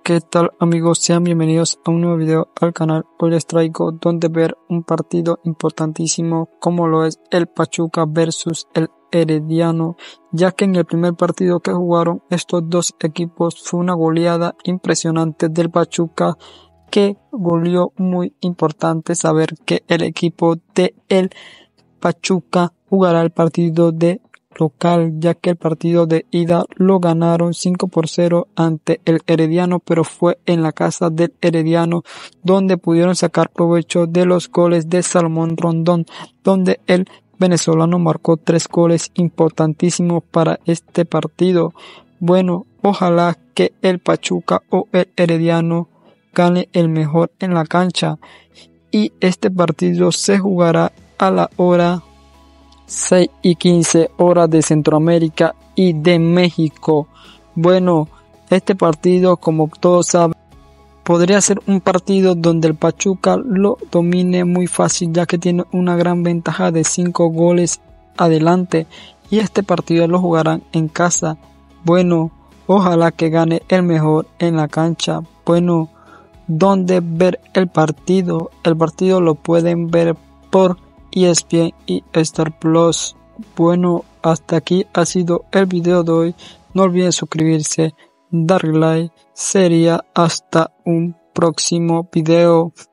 ¿Qué tal amigos? Sean bienvenidos a un nuevo video al canal. Hoy les traigo donde ver un partido importantísimo como lo es el Pachuca versus el Herediano, ya que en el primer partido que jugaron estos dos equipos fue una goleada impresionante del Pachuca, que goleó. Muy importante saber que el equipo de el Pachuca jugará el partido de local, ya que el partido de ida lo ganaron 5-0 ante el Herediano, pero fue en la casa del Herediano donde pudieron sacar provecho de los goles de Salomón Rondón, donde el venezolano marcó 3 goles importantísimos para este partido. Bueno, ojalá que el Pachuca o el Herediano gane el mejor en la cancha, y este partido se jugará a la hora 6:15 horas de Centroamérica y de México. Bueno, este partido, como todos saben, podría ser un partido donde el Pachuca lo domine muy fácil, ya que tiene una gran ventaja de 5 goles adelante, y este partido lo jugarán en casa. Bueno, ojalá que gane el mejor en la cancha. Bueno, ¿dónde ver el partido? El partido lo pueden ver por ESPN y Star Plus. Bueno, hasta aquí ha sido el video de hoy. No olviden suscribirse, darle like. Sería hasta un próximo video.